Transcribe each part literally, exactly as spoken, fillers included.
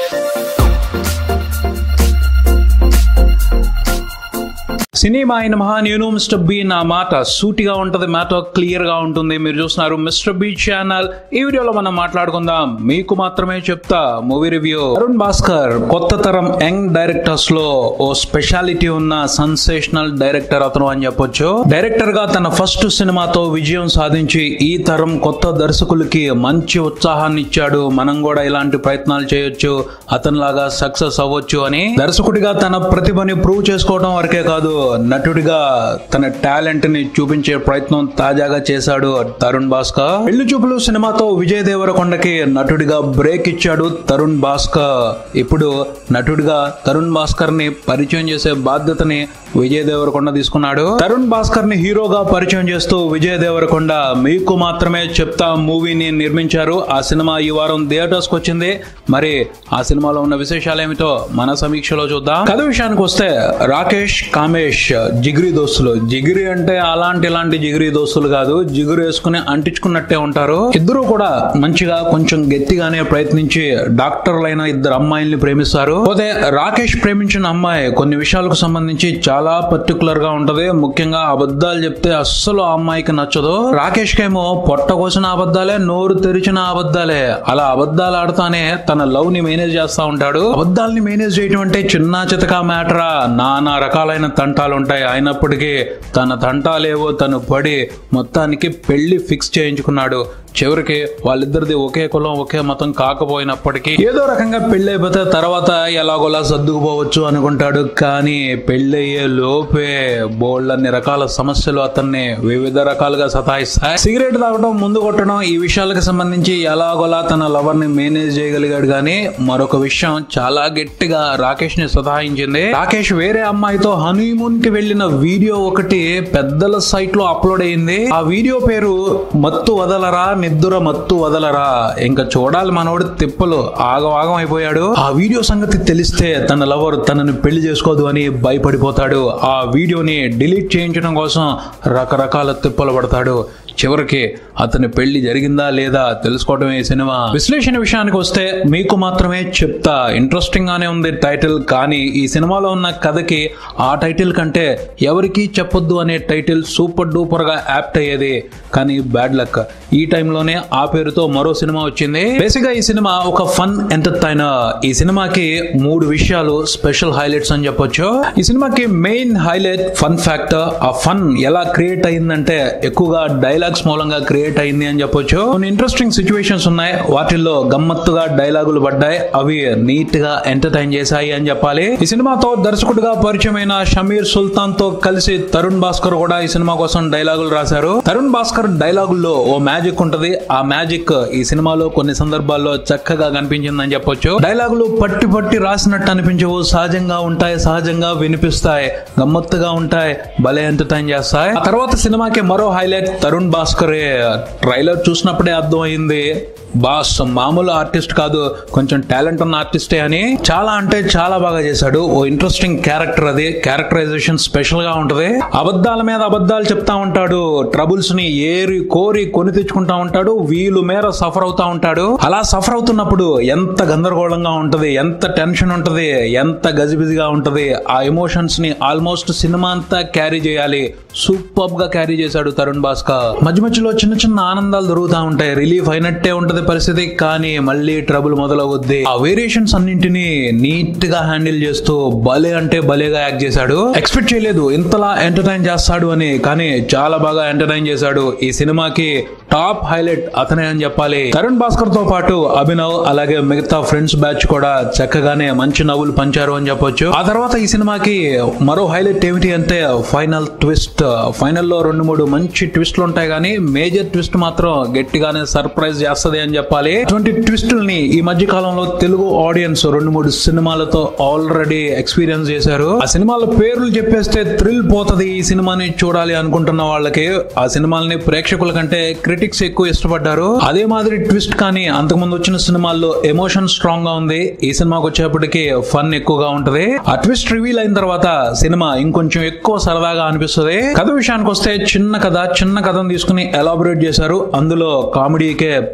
Cinema అయిన మహా నేను మిస్టర్ బి నా మాట సూటిగా ఉంటది, మ్యాటర్ క్లియర్ గా ఉంటుంది. మీరు చూస్తున్నారు మిస్టర్ బి ఛానల్. ఈ వీడియోలో మనం మాట్లాడుకుందాం మీకు మాత్రమే చెప్తా మూవీ రివ్యూ. తరుణ్ భాస్కర్ కొత్త తరం యంగ్ డైరెక్టర్స్ లో ఓ స్పెషాలిటీ ఉన్న సెన్సేషనల్ డైరెక్టర్ అతను అని చెప్పొచ్చు. డైరెక్టర్ గా తన ఫస్ట్ సినిమాతో విజయం సాధించి ఈ తరం కొత్త దర్శకులకి మంచి ఉత్సాహాన్ని ఇచ్చాడు. మనం కూడా ఇలాంటి ప్రయత్నాలు చేయొచ్చు, అతనిలాగా సక్సెస్ అవ్వచ్చు అని. దర్శకుడిగా తన ప్రతిభని ప్రూవ్ చేసుకోవడం వరకే కాదు, నటుడిగా తన టాలెంట్ ని చూపించే ప్రయత్నం తాజాగా చేశాడు తరుణ్ భాస్కర్. పెళ్లి చూపులు సినిమాతో విజయ్ దేవరకొండకి నటుడిగా బ్రేక్ ఇచ్చాడు తరుణ్ భాస్కర్. ఇప్పుడు నటుడిగా తరుణ్ భాస్కర్ ని పరిచయం చేసే బాధ్యతని విజయ్ దేవరకొండ తీసుకున్నాడు. తరుణ్ భాస్కర్ ని హీరోగా పరిచయం చేస్తూ విజయ్ దేవరకొండ మీకు మాత్రమే చెప్తా మూవీని నిర్మించారు. ఆ సినిమా ఈ వారం థియేటర్స్ కి వచ్చింది. మరి ఆ సినిమాలో ఉన్న విశేషాలు ఏమిటో మన సమీక్షలో చూద్దాం. కథ విషయానికి వస్తే రాకేష్ కామేష్ జిగిరి దోస్తులు. జిగిరి అంటే అలాంటి ఇలాంటి జిగిరి దోస్తులు కాదు, జిగురు వేసుకుని అంటించుకున్నట్టే ఉంటారు. ఇద్దరు కూడా మంచిగా కొంచెం గట్టిగానే ప్రయత్నించి డాక్టర్లైన ఇద్దరు అమ్మాయిల్ని ప్రేమిస్తారు. పోతే రాకేష్ ప్రేమించిన అమ్మాయి కొన్ని విషయాలకు సంబంధించి చాలా పర్టికులర్ గా ఉంటది. ముఖ్యంగా అబద్ధాలు చెప్తే అస్సలు ఆ అమ్మాయికి నచ్చదు. రాకేష్ కేమో పొట్ట కోసిన అబద్ధాలే, నోరు తెరిచిన అబద్ధాలే. అలా అబద్ధాలు ఆడుతానే తన లవ్ ని మేనేజ్ చేస్తా ఉంటాడు. అబద్ధాలని మేనేజ్ చేయడం అంటే చిన్న చితకా మ్యాటరా, నానా రకాలైన తంటాలు ఉంటాయి. అయినప్పటికీ తన తంటాలేవో తను పడి మొత్తానికి పెళ్లి ఫిక్స్ చేయించుకున్నాడు. చివరికి వాళ్ళిద్దరిది ఒకే కులం ఒకే మతం కాకపోయినప్పటికీ ఏదో రకంగా పెళ్లి అయిపోతే తర్వాత ఎలాగోలా సర్దుకుపోవచ్చు అనుకుంటాడు. కానీ పెళ్లయ్యే లోపే బోల్డన్ని రకాల సమస్యలు అతన్ని వివిధ రకాలుగా సతాయిస్తాయి. సిగరెట్ తాగడం, ముందు కొట్టడం, ఈ విషయాలకు సంబంధించి ఎలాగోలా తన లవర్ ని మేనేజ్ చేయగలిగాడు. కానీ మరొక విషయం చాలా గట్టిగా రాకేష్ ని సతాయించింది. రాకేష్ వేరే అమ్మాయితో హనీమూన్ కి వెళ్లిన వీడియో ఒకటి పెద్దల సైట్ లో అప్లోడ్ అయింది. ఆ వీడియో పేరు మత్తు వదలరా నిద్దుర మత్తు వదలరా. ఇంకా చూడాలి మనోడు తిప్పలు, ఆగవాగం అయిపోయాడు. ఆ వీడియో సంగతి తెలిస్తే తన లవర్ తనని పెళ్లి చేసుకోదు అని భయపడిపోతాడు. ఆ వీడియోని డిలీట్ చేయించడం కోసం రకరకాల తిప్పలు పడతాడు. చివరికి అతని పెళ్లి జరిగిందా లేదా తెలుసుకోవడమే ఈ సినిమా. విశ్లేషణ విషయానికి వస్తే మీకు మాత్రమే చెప్తా ఇంట్రెస్టింగ్ గానే ఉంది టైటిల్. కానీ ఈ సినిమాలో ఉన్న కథకి ఆ టైటిల్ కంటే ఎవరికి చెప్పొద్దు అనే టైటిల్ సూపర్ డూపర్ గా యాప్ట్ అయ్యేది. కానీ బ్యాడ్ లక్, ఈ టైంలోనే ఆ పేరుతో మరో సినిమా వచ్చింది. బేసిక్ గా ఈ సినిమా ఒక ఫన్ ఎంటర్టైనర్. ఈ సినిమాకి మూడు విషయాలు స్పెషల్ హైలైట్స్ అని చెప్పొచ్చు. ఈ సినిమాకి మెయిన్ హైలైట్ ఫన్ ఫ్యాక్టర్. ఆ ఫన్ ఎలా క్రియేట్ అయిందంటే ఎక్కువగా డైలాగ్స్ మూలంగా క్రియేట్ అయింది అని చెప్పొచ్చు. కొన్ని ఇంట్రెస్టింగ్ సిచ్యువేషన్స్ ఉన్నాయి, వాటిల్లో గమ్మత్తుగా డైలాగులు పడ్డాయి. అవి నీట్ గా ఎంటర్టైన్ చేశాయి అని చెప్పాలి. ఈ సినిమాతో దర్శకుడిగా పరిచయమైన షమీర్ సుల్తాన్ తో కలిసి తరుణ్ భాస్కర్ కూడా ఈ సినిమా కోసం డైలాగులు రాశారు. తరుణ్ భాస్కర్ డైలాగుల్లో ఓ మ్యాజిక్ ఉంటది. ఆ మ్యాజిక్ ఈ సినిమాలో కొన్ని సందర్భాల్లో చక్కగా కనిపించిందని చెప్పొచ్చు. డైలాగులు పట్టి పట్టి రాసినట్టు అనిపించవు, సహజంగా ఉంటాయి, సహజంగా వినిపిస్తాయి, గమ్మత్తుగా ఉంటాయి, భలే ఎంటర్టైన్ చేస్తాయి. ఆ తర్వాత సినిమాకి మరో హైలైట్ తరుణ్ భాస్కరే. ట్రైలర్ చూసినప్పుడే అర్థం అయింది బాస్ మామూలు ఆర్టిస్ట్ కాదు, కొంచెం టాలెంట్ ఉన్న ఆర్టిస్టే అని. చాలా అంటే చాలా బాగా చేశాడు. ఓ ఇంట్రెస్టింగ్ క్యారెక్టర్ అది. క్యారెక్టరైజేషన్ స్పెషల్ గా ఉంటది. అబద్ధాల మీద అబద్ధాలు చెప్తా ఉంటాడు, ట్రబుల్స్ ని ఏరి కోరి కొని తెచ్చుకుంటా ఉంటాడు, వీలు మేర సఫర్ అవుతా ఉంటాడు. అలా సఫర్ అవుతున్నప్పుడు ఎంత గందరగోళంగా ఉంటది, ఎంత టెన్షన్ ఉంటది, ఎంత గజిబిజిగా ఉంటది. ఆ ఎమోషన్స్ ని ఆల్మోస్ట్ సినిమా అంతా క్యారీ చేయాలి. సూపర్ గా క్యారీ చేశాడు తరుణ్ భాస్కర్. మధ్య మధ్యలో చిన్న చిన్న ఆనందాలు దొరుకుతా ఉంటాయి, రిలీఫ్ అయినట్టే ఉంటది పరిస్థితి. కానీ మళ్ళీ ట్రబుల్ మొదలవుద్ది. ఆ వేరియేషన్స్ అన్నింటినీ నీట్ గా హ్యాండిల్ చేస్తూ భలే అంటే భలేగా యాక్ట్ చేశాడు. ఎక్స్పెక్ట్ చేయలేదు ఇంతలా ఎంటర్టైన్ చేస్తాడు అని, కానీ చాలా బాగా ఎంటర్టైన్ చేశాడు. ఈ సినిమాకి టాప్ హైలైట్ అతనే అని చెప్పాలి. తరుణ్ భాస్కర్ తో పాటు అభినవ్ అలాగే మిగతా ఫ్రెండ్స్ బ్యాచ్ కూడా చక్కగానే మంచి నవ్వులు పంచారు అని చెప్పొచ్చు. ఆ తర్వాత ఈ సినిమాకి మరో హైలైట్ ఏమిటి అంటే ఫైనల్ ట్విస్ట్. ఫైనల్ లో రెండు మూడు మంచి ట్విస్ట్లు ఉంటాయి, కానీ మేజర్ ట్విస్ట్ మాత్రం గట్టిగానే సర్ప్రైజ్ చేస్తది అని చెప్పాలి. అటువంటి ట్విస్టుల్ని ఈ మధ్య కాలంలో తెలుగు ఆడియన్స్ రెండు మూడు సినిమాలతో ఆల్రెడీ ఎక్స్పీరియన్స్ చేశారు. ఆ సినిమాల పేర్లు చెప్పేస్తే థ్రిల్ పోతది. ఈ సినిమాని చూడాలి అనుకుంటున్న వాళ్ళకి ఆ సినిమాలని ప్రేక్షకుల కంటే క్రిటిక్స్ ఎక్కువ ఇష్టపడ్డారు. అదే మాదిరి ట్విస్ట్ కానీ అంతకుముందు వచ్చిన సినిమాల్లో ఎమోషన్ స్ట్రాంగ్ గా ఉంది. ఈ సినిమాకి వచ్చేప్పటికి ఫన్ ఎక్కువగా ఉంటది. ఆ ట్విస్ట్ రివీల్ అయిన తర్వాత సినిమా ఇంకొంచెం ఎక్కువ సరదాగా అనిపిస్తుంది. కథ విషయానికి వస్తే చిన్న కథ చిన్న కథను తీసుకుని ఎలాబొరేట్ చేశారు. అందులో కామెడీకే పెద్ద పీట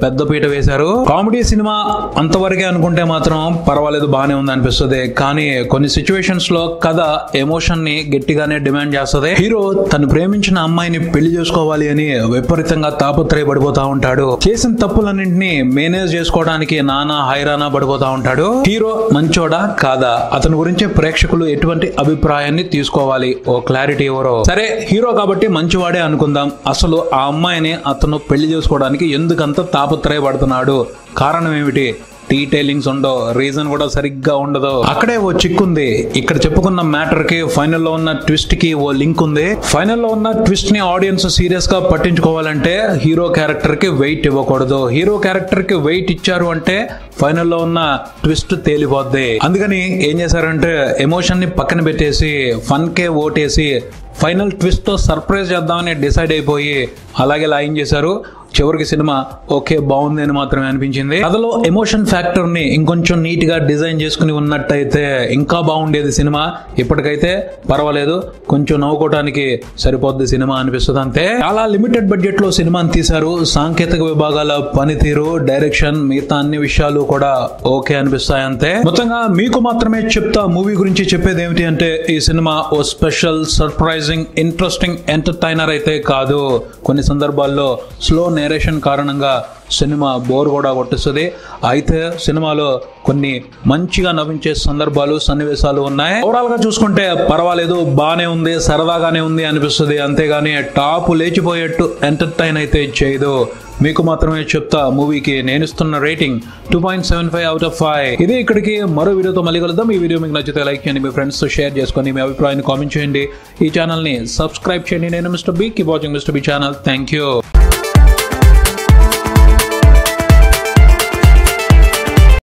అయితే వేశారు. కామెడీ సినిమా అంతవరకే అనుకుంటే మాత్రం పర్వాలేదు, బానే ఉంది అనిపిస్తుంది. కానీ కొన్ని సిచ్యువేషన్స్ లో కథ ఎమోషన్ ని గట్టిగానే డిమాండ్ చేస్తుంది. హీరో తను ప్రేమించిన అమ్మాయిని పెళ్లి చేసుకోవాలి అని విపరీతంగా తాపత్రయపడిపోతా ఉంటాడు. చేసిన తప్పులన్నింటినీ మేనేజ్ చేసుకోవడానికి నానా హైరానా పడిపోతా ఉంటాడు. హీరో మంచోడా కాదా, అతని గురించి ప్రేక్షకులు ఎటువంటి అభిప్రాయాన్ని తీసుకోవాలి, ఓ క్లారిటీ ఎవరో. సరే, హీరో కాబట్టి మంచివాడే అనుకుందాం. అసలు ఆ అమ్మాయిని అతను పెళ్లి చేసుకోవడానికి ఎందుకంత తాపత్రయపడుతున్నాడు? కారణం ఏమిటి? డీటెయిలింగ్స్ ఉండవు, రీజన్ కూడా సరిగ్గా ఉండదు. అక్కడే ఓ చిక్కుంది. ఇక్కడ చెప్పుకున్న మ్యాటర్ కి ఫైనల్ లో ఉన్న ట్విస్ట్ కి ఓ లింక్ ఉంది. ఫైనల్ లో ఉన్న ట్విస్ట్ ని ఆడియన్స్ సీరియస్ గా పట్టించుకోవాలంటే హీరో క్యారెక్టర్ కి వెయిట్ ఇవ్వకూడదు. హీరో క్యారెక్టర్ కి వెయిట్ ఇచ్చారు అంటే ఫైనల్ లో ఉన్న ట్విస్ట్ తేలిపోద్ది. అందుకని ఏం చేశారంటే ఎమోషన్ ని పక్కన పెట్టేసి ఫన్ కే ఓటేసి ఫైనల్ ట్విస్ట్ తో సర్ప్రైజ్ చేద్దామని డిసైడ్ అయిపోయి అలాగే లాయిన్ చేశారు. చివరికి సినిమా ఓకే బాగుంది అని మాత్రమే అనిపించింది. కథలో ఎమోషన్ ఫ్యాక్టర్ ని ఇంకొంచెం నీట్ గా డిజైన్ చేసుకుని ఉన్నట్టయితే ఇంకా బాగుండేది సినిమా. ఇప్పటికైతే పర్వాలేదు, కొంచెం నవ్వుకోవడానికి సరిపోద్ది సినిమా అనిపిస్తుంది అంతే. చాలా లిమిటెడ్ బడ్జెట్ లో సినిమాని తీశారు. సాంకేతిక విభాగాల పనితీరు, డైరెక్షన్, మిగతా అన్ని విషయాలు కూడా ఓకే అనిపిస్తాయి అంతే. మొత్తంగా మీకు మాత్రమే చెప్తా మూవీ గురించి చెప్పేది ఏమిటి అంటే ఈ సినిమా ఓ స్పెషల్, సర్ప్రైజింగ్, ఇంట్రెస్టింగ్ ఎంటర్టైనర్ అయితే కాదు. కొన్ని సందర్భాల్లో స్లో నేరేషన్ కారణంగా సినిమా బోర్ కూడా కొట్టిస్తుంది. అయితే సినిమాలో కొన్ని మంచిగా నవ్వించే సందర్భాలు, సన్నివేశాలు ఉన్నాయి. ఓవరాల్ గా చూసుకుంటే పర్వాలేదు, బానే ఉంది, సరదాగానే ఉంది అనిపిస్తుంది. అంతేగాని టాప్ లేచిపోయేట్టు ఎంటర్టైన్ అయితే చేయదు. మీకు మాత్రమే చెప్తా మూవీకి నేను ఇస్తున్న rating two point seven five out of five. ఇది ఇక్కడికి మరో వీడియోతో మళ్ళీ కలుద్దాం. ఈ వీడియో మీకు నచ్చితే లైక్ చేయండి, మీ ఫ్రెండ్స్ తో షేర్ చేసుకొని మీ అభిప్రాయాన్ని కామెంట్ చేయండి. ఈ ఛానల్ ని సబ్స్క్రైబ్ చేయండి. నేను mister B. Keep watching mister B channel. Thank you.